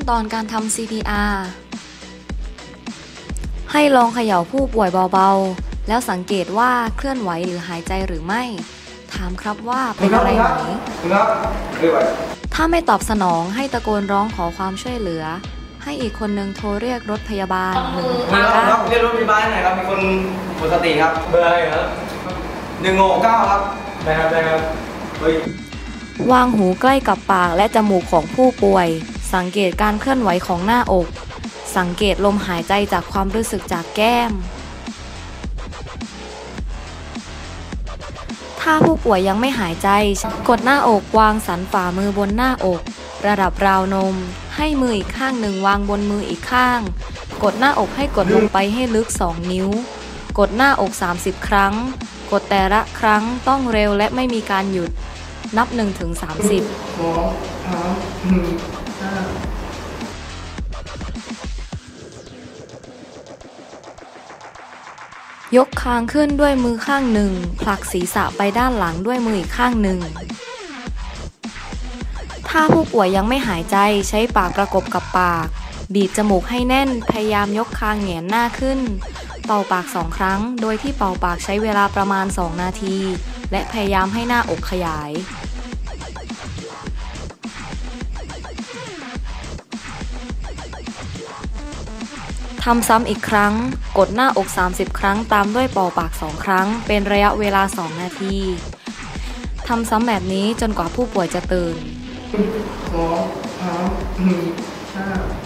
ตอนการทำ CPR ให้ลองเขย่าผู้ป่วยเบาๆแล้วสังเกตว่าเคลื่อนไหวหรือหายใจหรือไม่ถามครับว่าเป็นอะไรไหมถ้าไม่ตอบสนองให้ตะโกนร้องขอความช่วยเหลือให้อีกคนนึงโทรเรียกรถพยาบาลครับเรียกรถพยาบาลหน่อยครับมีคนหมดสติครับเบอร์อะไรครับ169ครับได้ครับวางหูใกล้กับปากและจมูกของผู้ป่วยสังเกตการเคลื่อนไหวของหน้าอกสังเกตลมหายใจจากความรู้สึกจากแก้มถ้าผู้ป่วยยังไม่หายใจกดหน้าอกวางสันฝ่ามือบนหน้าอกระดับราวนมให้มืออีกข้างหนึ่งวางบนมืออีกข้างกดหน้าอกให้กดลงไปให้ลึก2 นิ้วกดหน้าอก30 ครั้งกดแต่ละครั้งต้องเร็วและไม่มีการหยุดนับ1 ถึง 30ยกคางขึ้นด้วยมือข้างหนึ่งผลักศีรษะไปด้านหลังด้วยมืออีกข้างหนึ่งถ้าผู้ป่วยยังไม่หายใจใช้ปากประกบกับปากบีบจมูกให้แน่นพยายามยกคางแหงนหน้าขึ้นเป่าปาก2 ครั้งโดยที่เป่าปากใช้เวลาประมาณ2 นาทีและพยายามให้หน้าอกขยายทำซ้ำอีกครั้งกดหน้าอก30 ครั้งตามด้วยเป่าปาก2 ครั้งเป็นระยะเวลา2 นาทีทำซ้ำแบบนี้จนกว่าผู้ป่วยจะตื่น2 3 4 5